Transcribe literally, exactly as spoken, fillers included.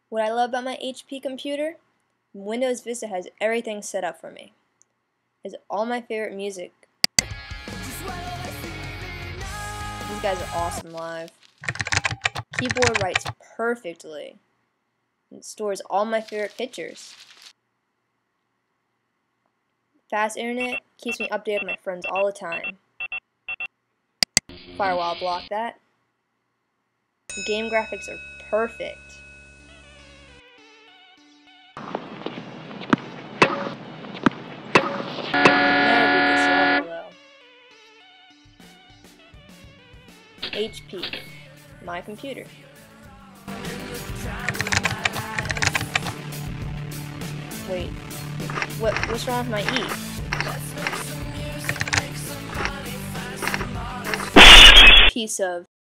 What I love about my H P computer, Windows Vista has everything set up for me. It has all my favorite music. These guys are awesome live. Keyboard writes perfectly. It stores all my favorite pictures. Fast internet keeps me updated with my friends all the time. Firewall block that. Game graphics are perfect. Never beat this level though. H P, my computer. Wait, what? What's wrong with my E? Piece of